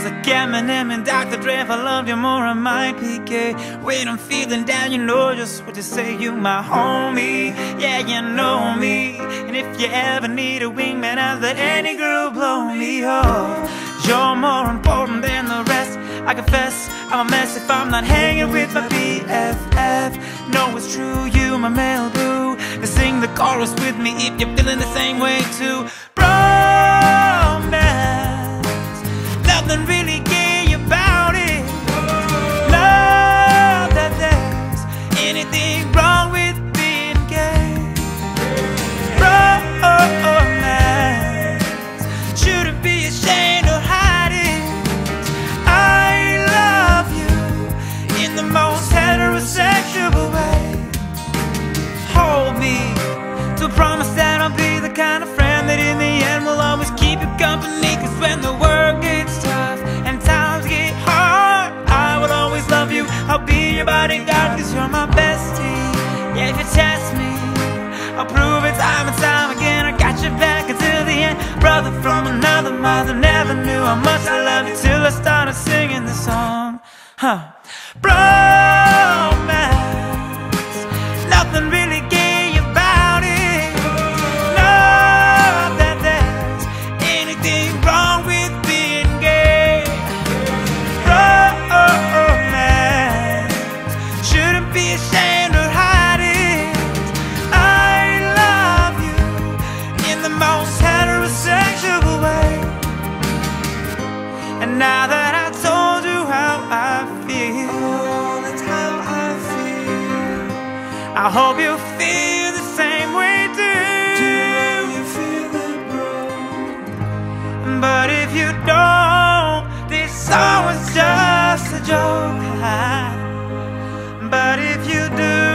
like Eminem and Dr. Dre. If I loved you more, I might be gay. When I'm feeling down, you know just what to say. You my homie, yeah, you know me. And if you ever need a wingman, I'll let any girl blow me off. You're more important than the rest. I confess, I'm a mess if I'm not hanging with my BFF. No, it's true, you my male boo. Now sing the chorus with me if you're feeling the same way too. Romance, nothing really gay about it. Love that there's anything wrong with being gay. Romance, shouldn't be ashamed to hide it. I love you in the most heterosexual way. Hold me to promise that I'll be the kind of friend that in the end will always keep you company. Cause when the work gets tough and times get hard, I will always love you. I'll be your bodyguard cause you're my bestie. Yeah, if you test me, I'll prove it time and time again. I got your back until the end. Brother from another mother, never knew how much I loved you till I started singing this song. Romance, nothing really gay about it. Not that there's anything wrong with being gay. Romance, shouldn't be ashamed or hide it. I love you in the most heterosexual way. And now that I told you how I feel, that's how I feel, I hope you feel the same way too. Do you feel it, bro? But if you don't, this song was just a joke. But if you do,